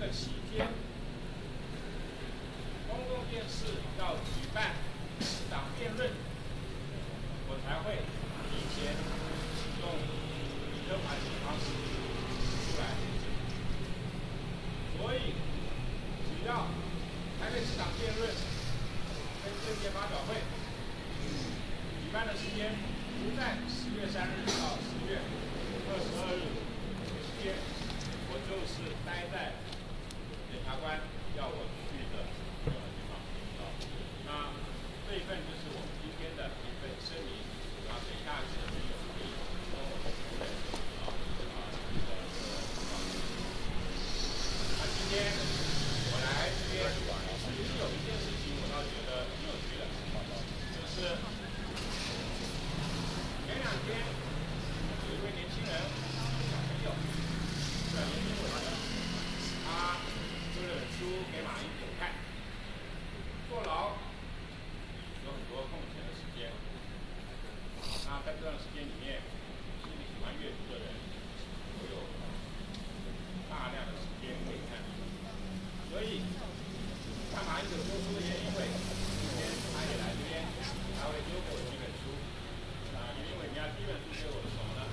个期间，公共电视要举办党辩论，我才会提前用灯牌的方式出来。所以，只要台北市党辩论跟政见发表会举办的时间不在10月3日到10月22日之间，我就是待在检察官要我去的地方。那这一份就是我们今天的一份声明。那等一下可能有可以跟我们同仁那今天我来这边，其实有一件事情我倒觉得挺有趣的，就是前2天有一位年轻人，小朋友，叫严明伟的，他出了本书给马英九看，坐牢有很多空闲的时间，那在这段时间里面，其实喜欢阅读的人，都有大量的时间可以看，所以看马英九读书的严明伟，今天他也来这边，他会丢给我几本书。严明伟，你要第一本书给我是什么呢？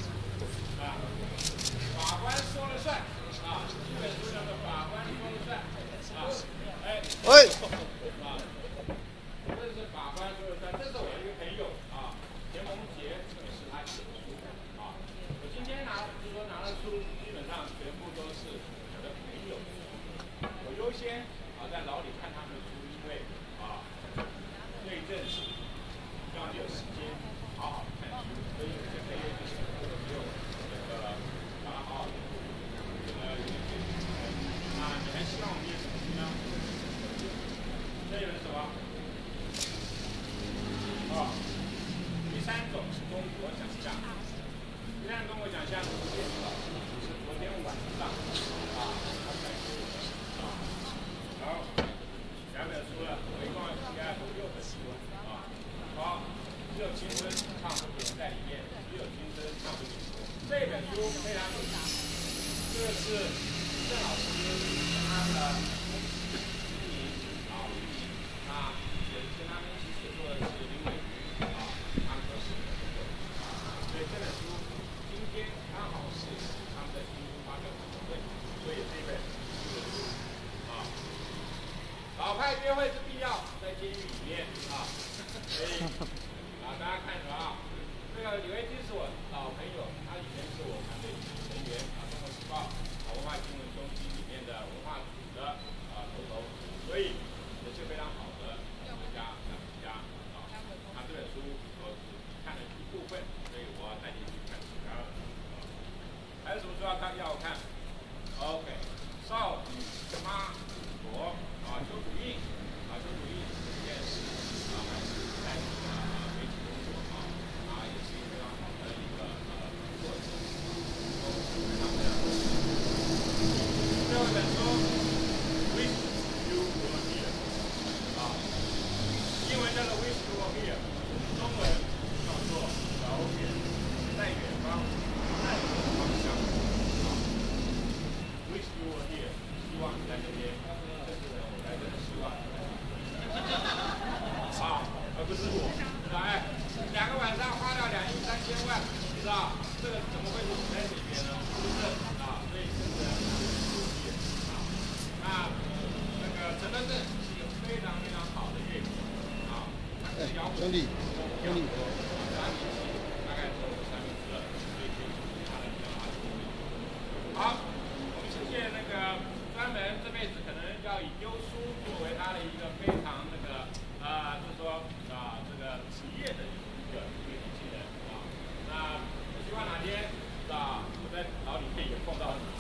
法官说了算。这本书叫做《法官说了算》。这是法官说了算，这是我的一个朋友田蒙杰，这个是他写的书我今天拿的书，基本上全部都是我的朋友。我优先在牢里看他们的书，因为对政治要有时间好好看书，所以有些朋友就是没有把它好好的读。你还希望我们念什么书呢？这一本是什么？第3种是中国想象。第3种中国想象是昨天晚上他才出的好，2本书了，我一共应该有6本书好，只有青春唱不甜在里面，只有青春唱不甜。这本书非常有意思，这个是郑老师他的亲戚也跟他们一起写作的是林伟瑜他们都是所以这本书今天刚好是他们的新书发表会，所以这本书老派约会是必要，在监狱里面所以大家看着这个李维基是我老朋友，他以前是我团队成员中国时报文化新闻中心里面的文化组的头，所以也是非常好的作家讲家他这本书我只看了一部分，所以我要带进去看其他的还有什么书要看？OK， 少女妈国邱楚印邱楚印也是还是在媒体工作也是一个非常好的一个作者，非常非常最后一本书 Wish You Were Here 英文叫做 Wish You Were Here， 中文叫做遥远在远方在远方向Wish You Were Here， 希望你在这边，这是我在这的希望而不是我2个晚上花掉2亿3千万，你知道这个怎么会是我在这边呢？是不是所以真的那个陈德正是一个非常非常好的乐手兄弟大概只有2/3了，所以可以请他来教他好，我们谢谢那个专门这辈子可能要以丢书作为他的一个非常就是说这个职业的一个年轻人那我希望哪天我在牢里面也碰到你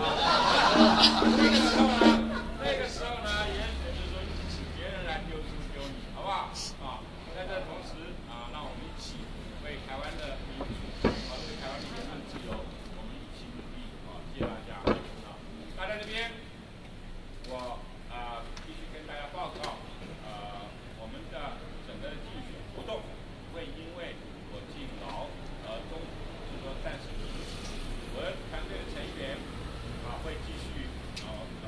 那个时候呢，也许就是说请别人来丢书丢你，好不好在这同时让我们一起为台湾的民主为台湾的言论自由，我们一起努力谢谢大家那在这边我必须跟大家报告我们的整个竞选活动会因为我进牢就是说暂时我的团队的成员会继续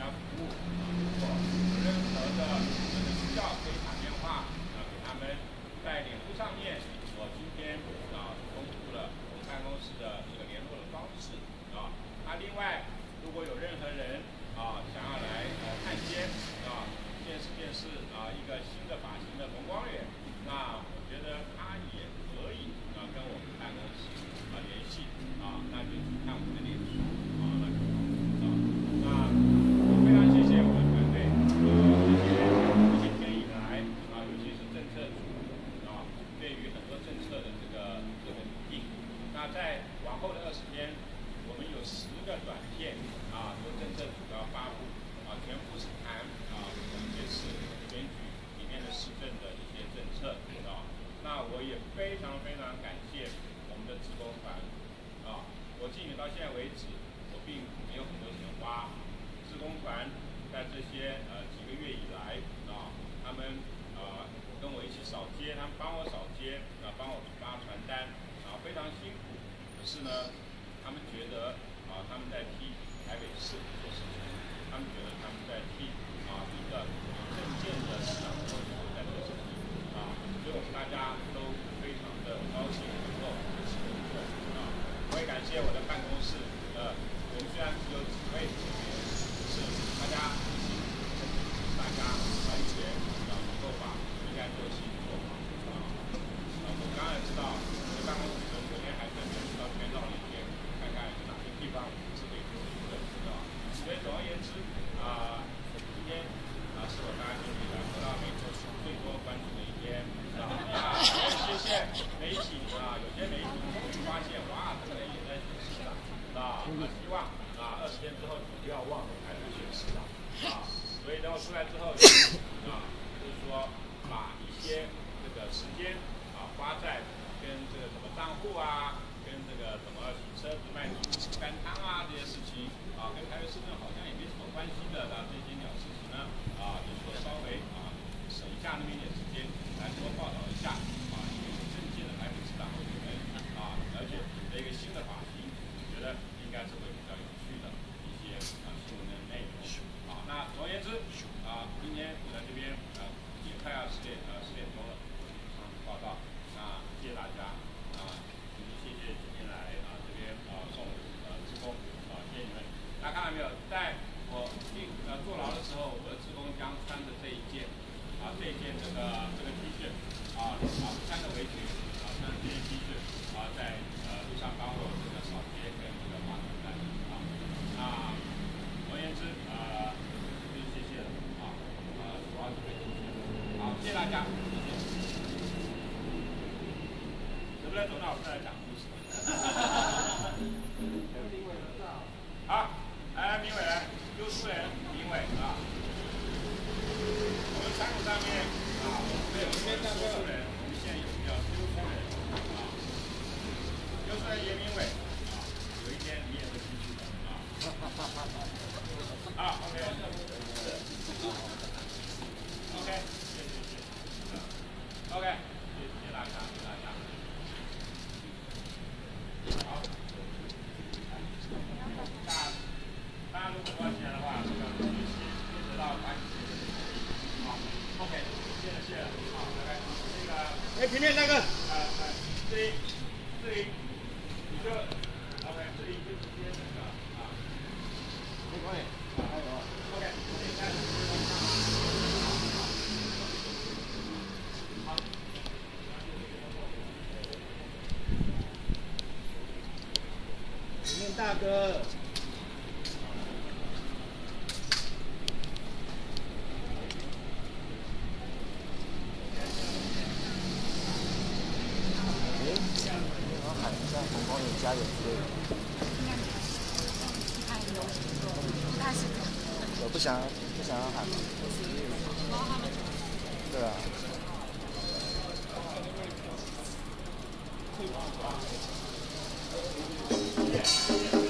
家服务。如果有任何的需要，可以打电话给他们。在脸书上面，我今天公布了我们办公室的这个联络的方式那另外，如果有任何人想要来看见见识一个新的发型的红光脸，那我觉得他也可以跟我们办公室联系那就去看我们的脸书那就那我非常谢谢我们团队这些天以来尤其是政策组对于很多政策的这个拟定。那在往后的20天，我们有10个短片由政策组要发布全部是谈我们这次选举里面的施政的一些政策那我也非常感谢我们的志工团我竞选到现在为止，我并没有很多钱花。志工团在这些几个月以来他们跟我一起扫街，他们帮我扫街帮我发传单非常辛苦。可是呢，他们觉得他们在替台北市做事情，他们觉得他们在替一个政见的市长在做事情所以我们大家都非常的高兴能够一起工作我也感谢我的办公室我们虽然只有几位成员，可是大家一起大家团结能够把应该做的事情做好我当然知道我的办公室昨天还特别到全岛里面看看哪些地方是可以做的所以总而言之今天是我大家经历得到美国最多关注的一天谢谢媒体有些媒体发现哇这个人也在选市长希望20天之后你不要忘了还是选市长所以等我出来之后就是说把一些这个时间花在跟这个什么账户跟这个怎么洗车子卖干汤这些事情跟台北市政好像也没什么关系的这些鸟事情呢就说稍微省一下那么一点时间来多报道一下一个有政见的台北市长候选人而且的一个新的发型，我觉得应该是会比较有趣的一些新闻的内容那总而言之今天我在这边也快要10点钟了，上去报道谢谢大家以及谢谢今天来这边送志工谢谢你们。大家看到没有，在我坐牢的时候，我的志工将穿着这一件这个 T 恤穿着围裙穿着这件 T 恤在路上帮我这个扫街跟这个发传单总而言之就是谢谢了主要是这个谢谢大家能不能走到我这来讲故事好来明伟来丢书人明伟我们餐馆上面我们有说书人我们现在有叫丢书人丢书人严明伟有一天你也会进去的OK OK 谢谢OK 谢谢大家好大家如果关起来的话这个学习得到管理OK 谢谢大概那个平面大哥这里你就 OK 这里就直接那个没关系OK 这里开始好平面大哥加油之类的。我不想要喊。对啊。